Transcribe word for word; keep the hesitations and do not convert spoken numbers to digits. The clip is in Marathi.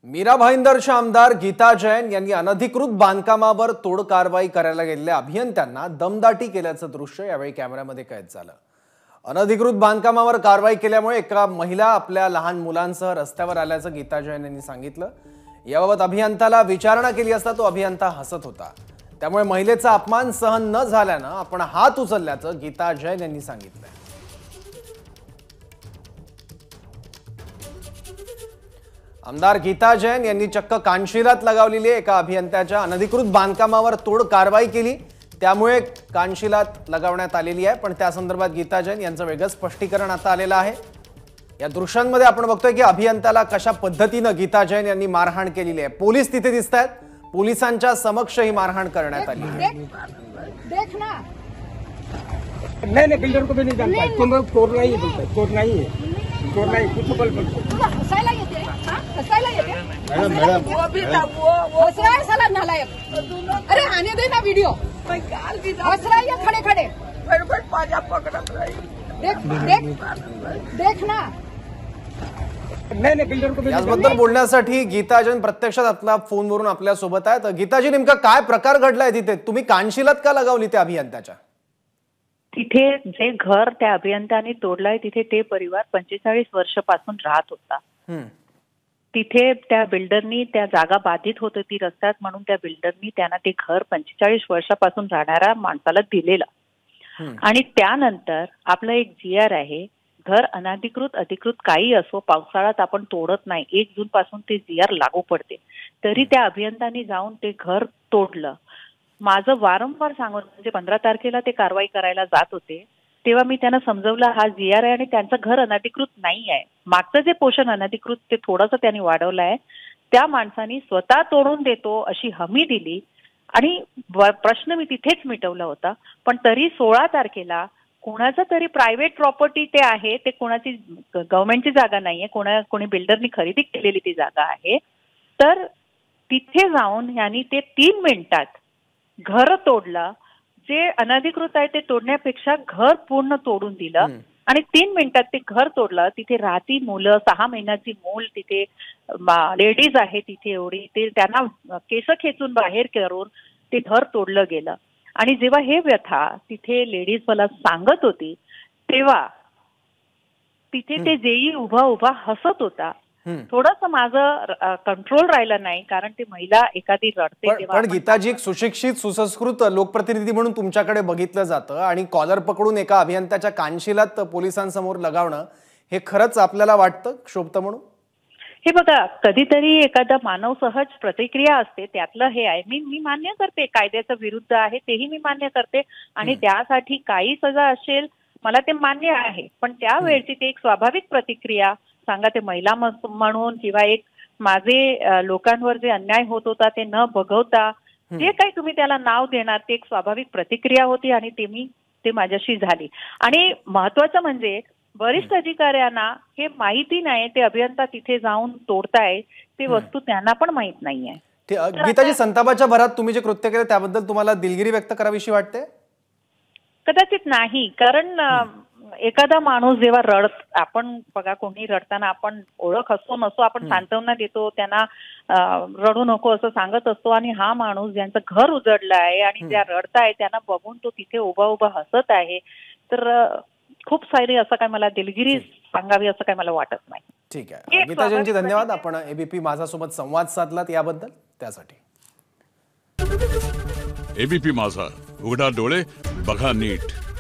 मीरा भाईंदरच्या आमदार गीता जैन यांनी अनधिकृत बांधकामावर तोड कारवाई करायला गेलेल्या अभियंत्यांना दमदाटी केल्याचं दृश्य यावेळी कॅमेऱ्यामध्ये कैद झालं। अनधिकृत बांधकामावर कारवाई केल्यामुळे एका महिला आपल्या लहान मुलांसह रस्त्यावर आल्याचं गीता जैन यांनी सांगितलं। याबाबत अभियंताला विचारणा केली असता तो अभियंता हसत होता। त्यामुळे महिलेचा अपमान सहन न झाल्यानं आपण हात उचलल्याचं गीता जैन यांनी सांगितलं। आमदार गीता जैन यांनी चक्क कानशिलात लगावलेली एका अभियंत्याच्या अनधिकृत बांधकामावर तोड कारवाई केली। त्यामुळे कानशिलात लगावण्यात आलेली आहे, पण त्या संदर्भात गीता जैन यांचं वेगळं स्पष्टीकरण आता आलेलं आहे। या दृश्यांमध्ये आपण बघतोय की अभियंत्याला कशा पद्धतीनं गीता जैन यांनी मारहाण केलेली आहे। पोलीस तिथे दिसतायत, पोलिसांच्या समक्ष ही मारहाण करण्यात आली आहे। देख ना, नहीं नहीं बिल्डर को भी नहीं जानता है, तुम तोड़ना ही है, तोड़ना ही है, तोड़ना ही कुछ बोल बोल हसायला येते, हां हसायला येते मैडम मैडम वो भी वो वो हसराय साला नालायक। अरे आने दे ना वीडियो, मैं काल भी हसराय या खड़े खड़े फटफट पाजा पकड़त रही। देख देख देख ना, नहीं नहीं बिल्डर को भी याबद्दल बोलण्यासाठी गीता जैन प्रत्यक्षात आपला फोनवरून आपल्या सोबत आहेत। गीताजी, नेमका काय प्रकार घडलाय तिथे? तुम्ही कानशिलात का लगावली त्या अभियंत्याच्या? तिथे जे घर त्या अभियंत्याने तोडलंय तिथे ते परिवार पंचेचाळीस वर्षापासून राहत होता। तिथे त्या बिल्डरनी त्या जागा बाधित होत होती रस्त्यात, म्हणून त्या बिल्डरनी त्यांना ते घर पंचेचाळीस वर्षापासून राहणाऱ्या माणसाला दिलेलं। आणि त्यानंतर आपलं एक जी आर आहे, घर अनधिकृत अधिकृत काही असो, पावसाळ्यात आपण तोडत नाही, एक जून पासून ते जी आर लागू पडते। तरी त्या अभियंत्यांनी जाऊन ते घर तोडलं। माझं वारंवार सांगून म्हणजे पंधरा तारखेला ते कारवाई करायला जात होते तेव्हा मी त्यांना समजवलं हा जी आर आहे आणि त्यांचं घर अनधिकृत नाही आहे। मागचं जे पोषण अनधिकृत ते थोडंसं त्यांनी वाढवलं आहे। त्या माणसानी स्वतः तोडून देतो अशी हमी दिली आणि प्रश्न मी तिथेच मिटवला होता। पण तरी सोळा तारखेला कोणाचं तरी प्रायव्हेट प्रॉपर्टी ते आहे, ते कोणाची गव्हर्नमेंटची जागा नाहीये, कोणा कोणी बिल्डरनी खरेदी केलेली ती जागा आहे। तर तिथे जाऊन यांनी ते तीन मिनिटात घर तोडलं। जे अनधिकृत आहे ते तोडण्यापेक्षा घर पूर्ण तोडून दिलं आणि तीन मिनिटात ते घर तोडलं। तिथे राहती मुलं, सहा महिन्याची मूल तिथे लेडीज आहे तिथे एवढी, ते त्यांना केस खेचून बाहेर करून ते घर तोडलं गेलं। आणि जेव्हा हे व्यथा तिथे लेडीज मला सांगत होती तेव्हा तिथे ते जेई उभा उभा हसत होता। थोडंसं माझं कंट्रोल राहिलं नाही, कारण ती महिला एखादी रडते। पण गीताजी, एक सुशिक्षित सुसंस्कृत लोकप्रतिनिधी म्हणून तुमच्याकडे बघितलं जातं आणि कॉलर पकडून एका अभियंत्याच्या कानशिलात पोलिसांसमोर लगावणं हे खरंच आपल्याला वाटतं शोभतं म्हणून? हे बघा, कधीतरी एखादा मानव सहज प्रतिक्रिया असते, त्यातलं हे आहे। मी मी मान्य करते कायद्याच्या विरुद्ध आहे, तेही मी मान्य करते आणि त्यासाठी काही सजा असेल मला ते मान्य आहे। पण त्यावेळची ते एक स्वाभाविक प्रतिक्रिया, सांगा ते महिला म्हणून किंवा एक माझे लोकांवर जे अन्याय होत होता ते न बघवता जे काही तुम्ही त्याला नाव देणार ते एक स्वाभाविक प्रतिक्रिया होती आणि ते मी ते माझ्याशी झाली। आणि महत्वाचं म्हणजे वरिष्ठ अधिकाऱ्यांना हे माहिती नाही, ते अभियंता तिथे जाऊन तोडताय ते वस्तू त्यांना पण माहित नाहीये। गीताजी, संतापाच्या भरात तुम्ही जे कृत्य केलं त्याबद्दल तुम्हाला दिलगिरी व्यक्त करावीशी वाटते? कदाचित नाही, कारण एखादा माणूस जेव्हा रडत, आपण बघा कोणी रडताना आपण ओळख असो नसो आपण सांत्वना देतो, त्यांना रडू नको असं सांगत असतो। आणि हा माणूस ज्यांचं घर उजडलं आहे आणि ज्या रडताय त्यांना बघून तो तिथे उभा उभा हसत आहे, तर खूप सारी असं काय मला दिलगिरी सांगावी असं काय मला वाटत नाही। ठीक आहे गीताजींची धन्यवाद। आपण एबीपी माझा सोबत संवाद साधलात याबद्दल त्यासाठी। एबीपी माझा, उघडा डोळे बघा नीट।